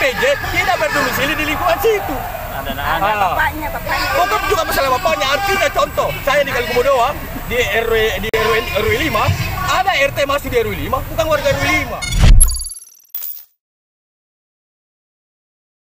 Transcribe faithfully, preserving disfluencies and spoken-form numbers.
P J tidak berdomisili di lingkungan situ. Ada Ah. anak. Bapaknya, bapaknya. Bukan juga masalah bapaknya, artinya contoh, saya di Kalikumo doang, di R W di R W R W lima, ada R T masih di R W lima, bukan warga R W lima.